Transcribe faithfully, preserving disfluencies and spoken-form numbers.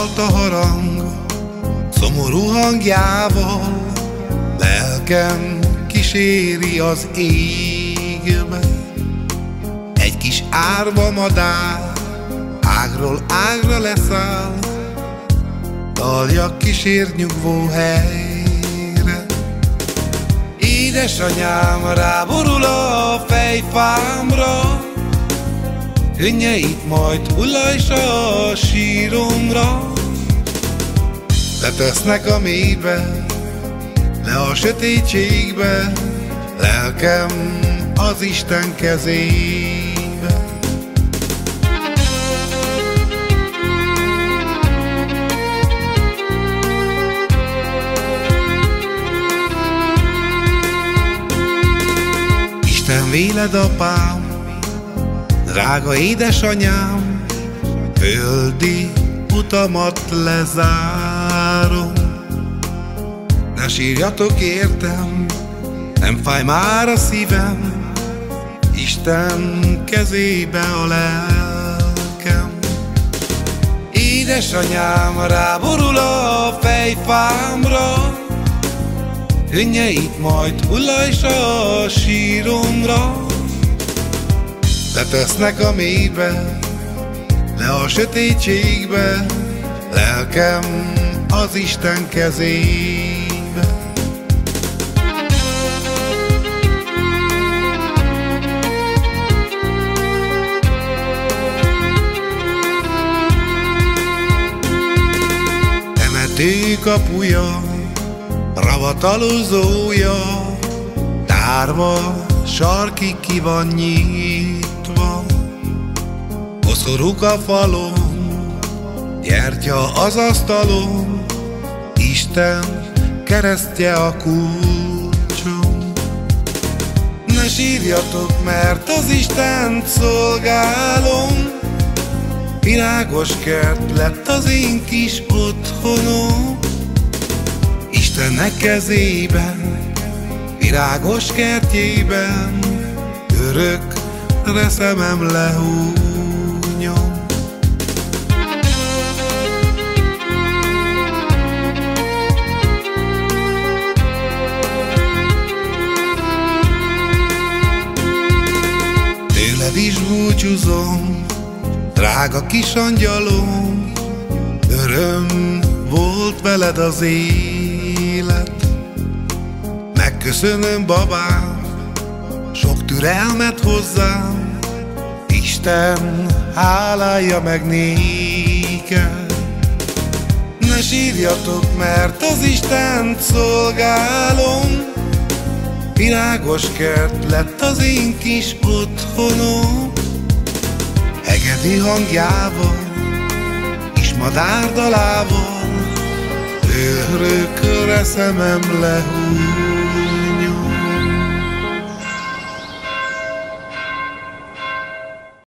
Halt a harang szomorú hangjával, lelkem kíséri az égbe. Egy kis árva madár ágról ágra leszáll, dalja kísér nyugvó helyre. Édesanyám ráborul a fejfámra, könnyeit majd hullajs a síromra. Letesznek a mélybe, le a sötétségbe, lelkem az Isten kezébe. Isten véled, apám, drága édesanyám, földi utamat lezárom. Ne sírjatok értem, nem fáj már a szívem, Isten kezébe a lelkem. Édesanyám ráborul a fejfámra, könnyeit majd hullajs a síromra. Letesznek a mélybe, le a sötétségbe, lelkem az Isten kezébe. Temető kapuja, ravatalozója, tárva sarkig ki van nyitva. Koszorúk a falon, gyertya az asztalon, Isten keresztje a kulcsom. Ne sírjatok, mert az Istent szolgálom, virágos kert lett az én kis otthonom. Istennek kezében, virágos kertjében, örökre szemem lehúnyom. Tőled is búcsúzom, drága kis angyalom, öröm volt veled az élet. Megköszönöm, babám, sok türelmet hozzám, Isten hálálja meg néked. Ne sírjatok, mert az Istent szolgálom, virágos kert lett az én kis otthonom. Hegedű hangjával, kis madár dalával, örökre szemem lehúny.